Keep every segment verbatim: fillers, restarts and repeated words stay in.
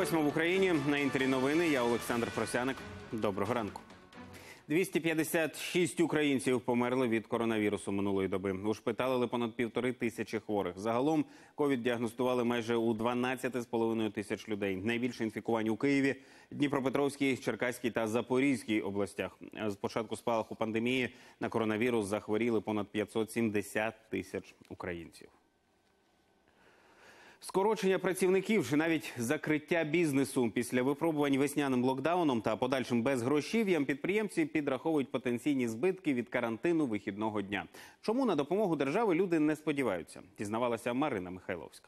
Восьма в Україні. На Інтері новини. Я Олександр Просяник. Доброго ранку. двісті п'ятдесят шість українців померли від коронавірусу минулої доби. Ушпиталили понад півтори тисячі хворих. Загалом ковід діагностували майже у дванадцять з половиною тисяч людей. Найбільше інфікувань у Києві, Дніпропетровській, Черкаській та Запорізькій областях. З початку спалаху пандемії на коронавірус захворіли понад п'ятсот сімдесят тисяч українців. Скорочення працівників чи навіть закриття бізнесу після випробувань весняним локдауном та подальшим безгрошів'ям підприємці підраховують потенційні збитки від карантину вихідного дня. Чому на допомогу держави люди не сподіваються? Дізнавалася Марина Михайловська.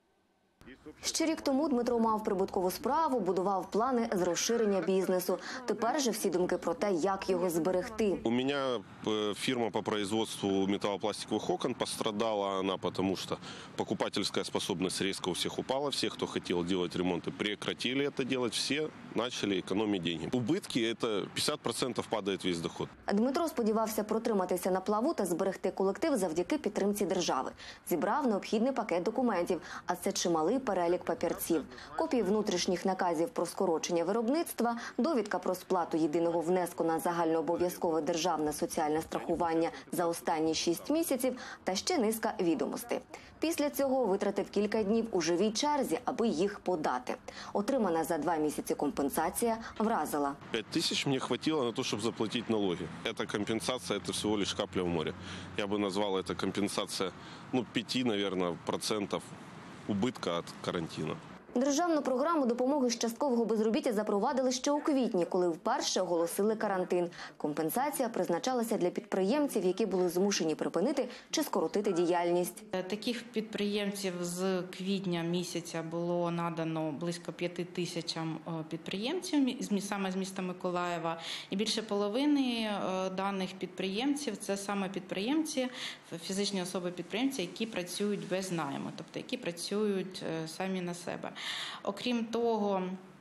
Ще рік тому Дмитро мав прибуткову справу, будував плани з розширення бізнесу. Тепер же всі думки про те, як його зберегти. У меня фирма по производству металлопластиковых окон. Пострадала она, потому что покупательская способность резко у всех упала. Все, кто хотел делать ремонты, прекратили это делать. Все начали экономить деньги. Убытки – это п'ятдесят процентів падает весь доход. Дмитро сподівався протриматися на плаву та зберегти колектив завдяки підтримці держави. Зібрав необхідний пакет документів, а це чималий перелік папірців. Копії внутрішніх наказів про скорочення виробництва, довідка про сплату єдиного внеску на загальнообов'язкове державне соціальне страхування за останні шість місяців та ще низка відомостей. Після цього витратив кілька днів у живій черзі, аби їх подати. Отримана за два місяці компенсація вразила. Пять тысяч мне хватило на то, чтобы заплатить налоги. Эта компенсация – это всего лишь капля в море. Я бы назвал это компенсация, ну, пяти, наверное, процентов убытка от карантину. Державну програму допомоги з часткового безробіття запровадили ще у квітні, коли вперше оголосили карантин. Компенсація призначалася для підприємців, які були змушені припинити чи скоротити діяльність. Таких підприємців з квітня місяця було надано близько п'яти тисячам підприємців, саме з міста Миколаєва. І більше половини даних підприємців – це саме підприємці, фізичні особи-підприємці, які працюють без найму, тобто які працюють самі на себе. Окрім того,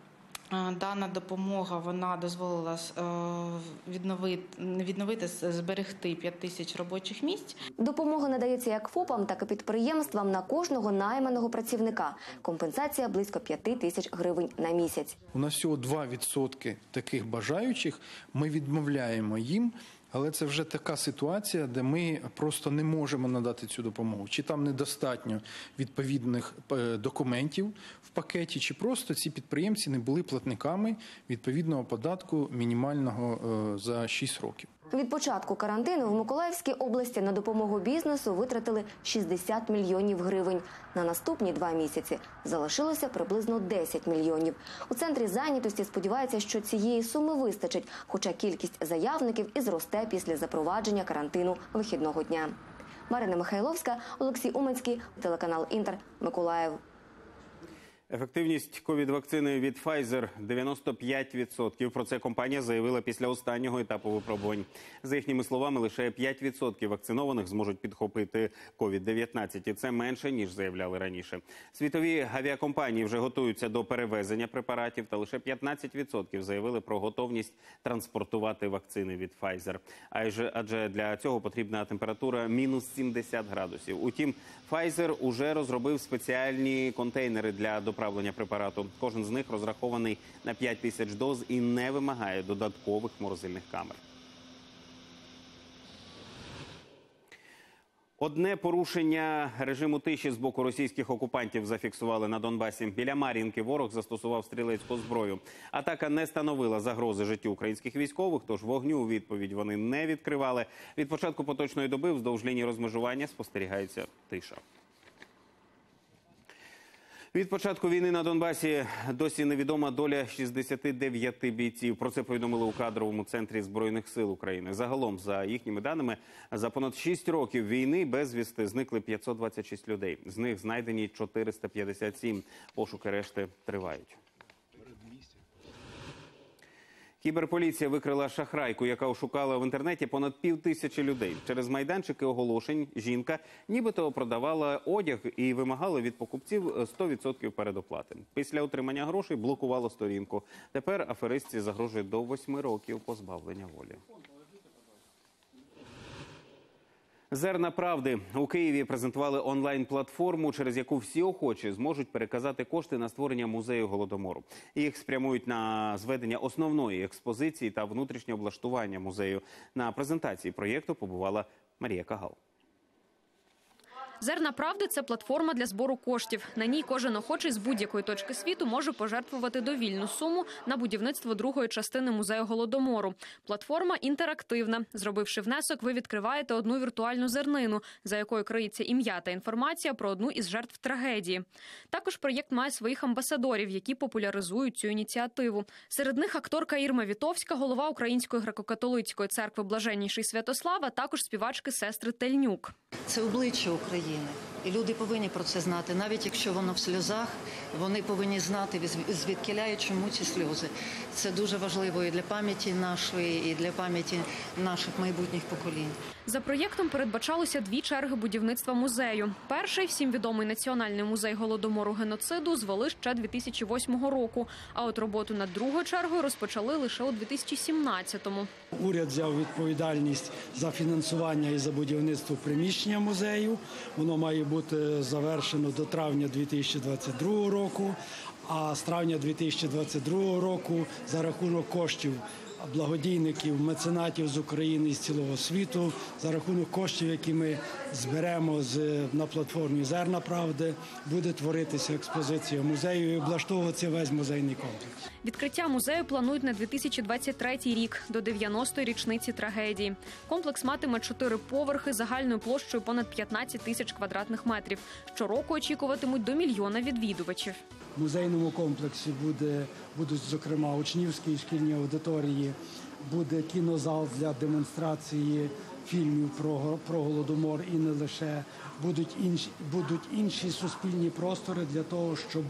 дана допомога вона дозволила відновити, відновити, зберегти п'ять тисяч робочих місць. Допомога надається як ФОПам, так і підприємствам на кожного найманого працівника. Компенсація близько п'яти тисяч гривень на місяць. У нас всього два відсотки таких бажаючих, ми відмовляємо їм. Але це вже така ситуація, де ми просто не можемо надати цю допомогу. Чи там недостатньо відповідних документів в пакеті, чи просто ці підприємці не були платниками відповідного податку мінімального за шість років. Від початку карантину в Миколаївській області на допомогу бізнесу витратили шістдесят мільйонів гривень. На наступні два місяці залишилося приблизно десять мільйонів. У центрі зайнятості сподіваються, що цієї суми вистачить, хоча кількість заявників і зросте після запровадження карантину вихідного дня. Марина Михайловська, Олексій Уманський, телеканал Інтер, Миколаїв. Ефективність ковід-вакцини від Pfizer – дев'яносто п'ять відсотків. Про це компанія заявила після останнього етапу випробувань. За їхніми словами, лише п'ять відсотків вакцинованих зможуть підхопити ковід дев'ятнадцять. І це менше, ніж заявляли раніше. Світові авіакомпанії вже готуються до перевезення препаратів, та лише п'ятнадцять відсотків заявили про готовність транспортувати вакцини від Pfizer. Адже для цього потрібна температура мінус сімдесят градусів. Утім, Pfizer уже розробив спеціальні контейнери для доправлення препарату. Кожен з них розрахований на п'ять тисяч доз і не вимагає додаткових морозильних камер. Одне порушення режиму тиші з боку російських окупантів зафіксували на Донбасі. Біля Мар'їнки ворог застосував стрілецьку зброю. Атака не становила загрози життю українських військових, тож вогню у відповідь вони не відкривали. Від початку поточної доби вздовж лінії розмежування спостерігається тиша. Від початку війни на Донбасі досі невідома доля шістдесят дев'ять бійців. Про це повідомили у кадровому центрі Збройних сил України. Загалом, за їхніми даними, за понад шість років війни безвісти зникли п'ятсот двадцять шість людей. З них знайдені чотириста п'ятдесят сім. Пошуки решти тривають. Кіберполіція викрила шахрайку, яка ошукала в інтернеті понад пів тисячі людей. Через майданчики оголошень жінка нібито продавала одяг і вимагала від покупців сто відсотків передоплати. Після отримання грошей блокувала сторінку. Тепер аферистці загрожує до восьми років позбавлення волі. Зерна правди. У Києві презентували онлайн-платформу, через яку всі охочі зможуть переказати кошти на створення музею Голодомору. Їх спрямують на зведення основної експозиції та внутрішнє облаштування музею. На презентації проєкту побувала Марія Кагал. «Зерна правди» – це платформа для збору коштів. На ній кожен охочий з будь-якої точки світу може пожертвувати довільну суму на будівництво другої частини музею Голодомору. Платформа інтерактивна. Зробивши внесок, ви відкриваєте одну віртуальну зернину, за якою криється ім'я та інформація про одну із жертв трагедії. Також проєкт має своїх амбасадорів, які популяризують цю ініціативу. Серед них акторка Ірма Вітовська, голова Української греко-католицької церкви Блаженніший Святослав, а також співачки сестри Тельнюк. Це обличчя України. І люди повинні про це знати. Навіть якщо воно в сльозах, вони повинні знати, звідкіля і чому ці сльози. Це дуже важливо і для пам'яті нашої, і для пам'яті наших майбутніх поколінь. За проєктом передбачалося дві черги будівництва музею. Перший, всім відомий Національний музей Голодомору геноциду, звели ще дві тисячі восьмого року. А от роботу над другою чергою розпочали лише у дві тисячі сімнадцятому. Уряд взяв відповідальність за фінансування і за будівництво приміщення музею. Воно має бути завершено до травня дві тисячі двадцять другого року, а з травня дві тисячі двадцять другого року за рахунок коштів благодійників, меценатів з України і з цілого світу, за рахунок коштів, які ми зберемо з, на платформі «Зерна правди», буде творитися експозиція музею і облаштовуватися весь музейний комплекс. Відкриття музею планують на дві тисячі двадцять третій рік, до дев'яностої річниці трагедії. Комплекс матиме чотири поверхи загальною площею понад п'ятнадцять тисяч квадратних метрів. Щороку очікуватимуть до мільйона відвідувачів. В музейному комплексі буде, будуть, зокрема, учнівські і шкільні аудиторії, буде кінозал для демонстрації фільмів про, про Голодомор і не лише. Будуть інші, будуть інші суспільні простори для того, щоб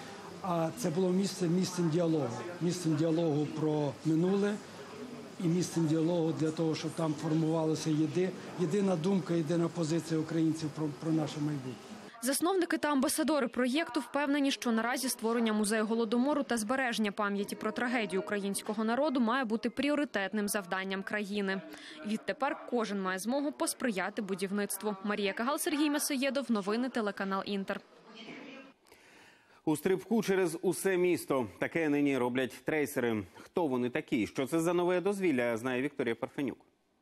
а, це було місце, місцем діалогу. Місцем діалогу про минуле і місцем діалогу для того, щоб там формувалася єди, єдина думка, єдина позиція українців про, про наше майбутнє. Засновники та амбасадори проєкту впевнені, що наразі створення музею Голодомору та збереження пам'яті про трагедію українського народу має бути пріоритетним завданням країни. Відтепер кожен має змогу посприяти будівництву. Марія Кагал, Сергій Масоєдов. Новини телеканал «Інтер». У стрибку через усе місто. Таке нині роблять трейсери. Хто вони такі? Що це за нове дозвілля, знає Вікторія Парфенюк.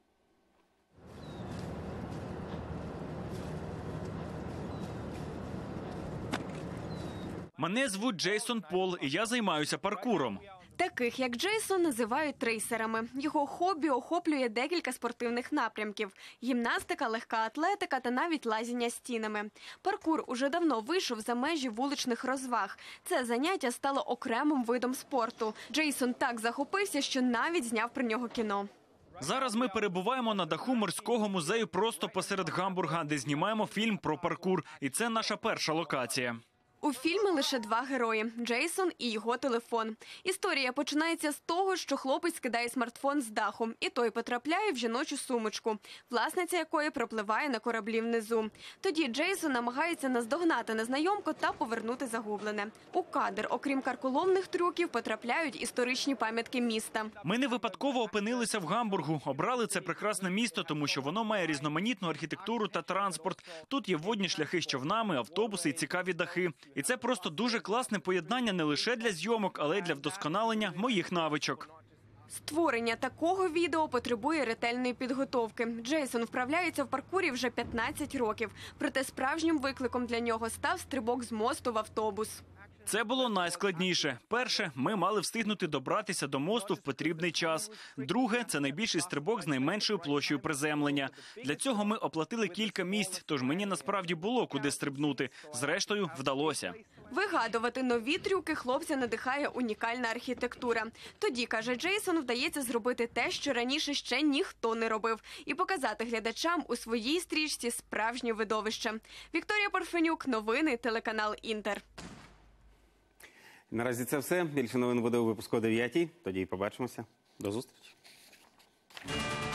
Мене звуть Джейсон Пол, і я займаюся паркуром. Таких, як Джейсон, називають трейсерами. Його хобі охоплює декілька спортивних напрямків – гімнастика, легка атлетика та навіть лазіння стінами. Паркур уже давно вийшов за межі вуличних розваг. Це заняття стало окремим видом спорту. Джейсон так захопився, що навіть зняв про нього кіно. Зараз ми перебуваємо на даху морського музею просто посеред Гамбурга, де знімаємо фільм про паркур. І це наша перша локація. У фільмі лише два герої – Джейсон і його телефон. Історія починається з того, що хлопець скидає смартфон з даху, і той потрапляє в жіночу сумочку, власниця якої пропливає на кораблі внизу. Тоді Джейсон намагається наздогнати незнайомку та повернути загублене. У кадр, окрім карколомних трюків, потрапляють історичні пам'ятки міста. Ми не випадково опинилися в Гамбургу. Обрали це прекрасне місто, тому що воно має різноманітну архітектуру та транспорт. Тут є водні шляхи з човнами, автобуси і цікаві дахи. І це просто дуже класне поєднання не лише для зйомок, але й для вдосконалення моїх навичок. Створення такого відео потребує ретельної підготовки. Джейсон вправляється в паркурі вже п'ятнадцять років. Проте справжнім викликом для нього став стрибок з мосту в автобус. Це було найскладніше. Перше, ми мали встигнути добратися до мосту в потрібний час. Друге, це найбільший стрибок з найменшою площею приземлення. Для цього ми оплатили кілька місць, тож мені насправді було куди стрибнути. Зрештою, вдалося. Вигадувати нові трюки хлопця надихає унікальна архітектура. Тоді, каже Джейсон, вдається зробити те, що раніше ще ніхто не робив, і показати глядачам у своїй стрічці справжнє видовище. Вікторія Парфенюк, новини, телеканал «Інтер». Наразі це все. Більше новин буде у випуску о дев'ятій. Тоді і побачимося. До зустрічі.